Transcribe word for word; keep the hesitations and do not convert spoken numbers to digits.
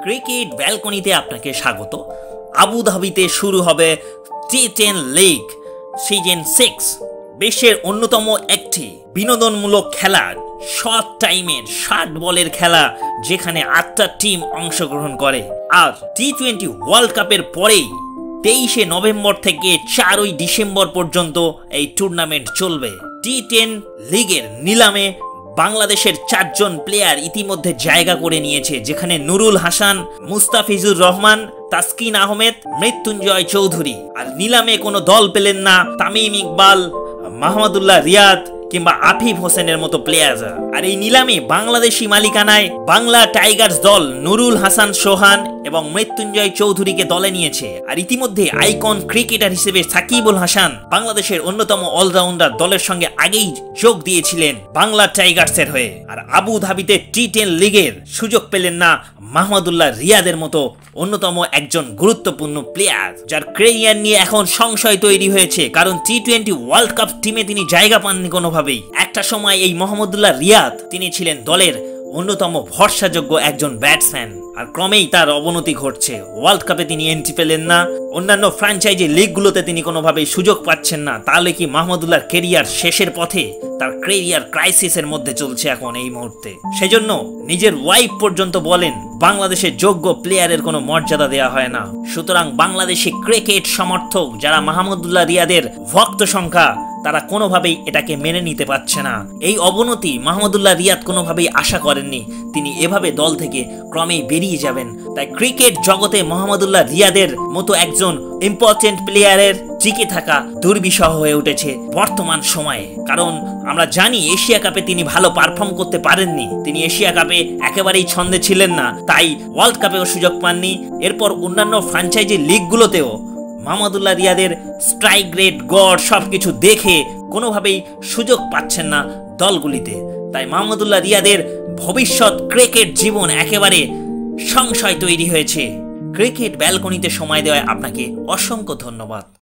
Cricket ব্যালকনিতে আপনাকে স্বাগত। আবু ধাবিতে শুরু হবে T ten league season six, বিশ্বের অন্যতম একটি বিনোদনমূলক খেলা, শর্ট টাইমের ষাট বলের খেলা, যেখানে আটটা টিম অংশগ্রহণ করে। আর টি টোয়েন্টি ওয়ার্ল্ড কাপের পরেই তেইশে নভেম্বর থেকে চারই ডিসেম্বর পর্যন্ত এই টুর্নামেন্ট চলবে। টি টেন লিগের নিলামে বাংলাদেশের চারজন প্লেয়ার ইতিমধ্যে জায়গা করে নিয়েছে, যেখানে নুরুল হাসান, মুস্তাফিজুর রহমান, তাসকিন আহমেদ, মৃত্যুঞ্জয় চৌধুরী। আর নিলামে কোনো দল পেলেন না তামিম ইকবাল, মাহমুদুল্লাহ রিয়াদ কিংবা আফিফ হোসেনের মতো প্লেয়াররা। আর এই নিলামে বাংলাদেশি মালিকানায় বাংলা টাইগার্স দল নুরুল হাসান সোহান এবং মৃত্যুঞ্জয় চৌধুরীকে দলে নিয়েছে। আর ইতিমধ্যে আইকন ক্রিকেটার হিসেবে সাকিবুল হাসান, বাংলাদেশের অন্যতম অলরাউন্ডার, দলের সঙ্গে আগেই যোগ দিয়েছিলেন বাংলা টাইগার্সের হয়ে। আর আবু ধাবিতে টি টেন লিগের সুযোগ পেলেন না মাহমুদুল্লাহ রিয়াদের মতো অন্যতম একজন গুরুত্বপূর্ণ প্লেয়ার, যার ক্যারিয়ার নিয়ে এখন সংশয় তৈরি হয়েছে, কারণ টি টোয়েন্টি ওয়ার্ল্ড কাপ টিমে তিনি জায়গা পাননি কোনোভাবেই। একটা সময় এই মাহমুদুল্লাহ রিয়াদ তিনি ছিলেন দলের অন্যতম ভরসাযোগ্য একজন ব্যাটসম্যান, আর ক্রমেই তার অবনতি ঘটছে। ওয়ার্ল্ড কাপে তিনি এন্ট্রি পেলেন না, অন্যান্য ফ্র্যাঞ্চাইজি লিগগুলোতে তিনি কোনোভাবেই সুযোগ পাচ্ছেন না। তাহলে কি মাহমুদুল্লাহর কেরিয়ার শেষের পথে? তার কেরিয়ার ক্রাইসিসের মধ্যে চলছে এখন এই মুহূর্তে। সেজন্য নিজের ওয়াইফ পর্যন্ত বলেন বাংলাদেশের যোগ্য প্লেয়ারের কোনো মর্যাদা দেওয়া হয় না। সুতরাং বাংলাদেশি ক্রিকেট সমর্থক যারা মাহমুদুল্লাহ রিয়াদের ভক্ত সংখ্যা, তারা কোনোভাবেই এটাকে মেনে নিতে পারছে না। এই অবনতি মাহমুদুল্লাহ রিয়াদ কোনোভাবেই আশা করেননি, তিনি এভাবে দল থেকে ক্রমেই বেরিয়ে যাবেন। তাই ক্রিকেট জগতে মাহমুদুল্লাহ রিয়াদের মতো একজন ইম্পর্টেন্ট প্লেয়ারের টিকে থাকা দুর্বিষহ হয়ে উঠেছে বর্তমান সময়ে। কারণ আমরা জানি এশিয়া কাপে তিনি ভালো পারফর্ম করতে পারেননি, তিনি এশিয়া কাপে একেবারেই ছন্দে ছিলেন না, তাই ওয়ার্ল্ড কাপেও সুযোগ পাননি। এরপর অন্যান্য ফ্র্যাঞ্চাইজি লিগগুলোতেও মাহমুদুল্লাহ রিয়াদের স্ট্রাইক রেট, গড় সবকিছু দেখে কোনোভাবেই সুযোগ পাচ্ছেন না দলগুলিতে। তাই মাহমুদুল্লাহ রিয়াদের ভবিষ্যৎ ক্রিকেট জীবন একেবারে সংশয় তৈরি হয়েছে। ক্রিকেট ব্যালকনিতে সময় দেওয়ায় আপনাকে অসংখ্য ধন্যবাদ।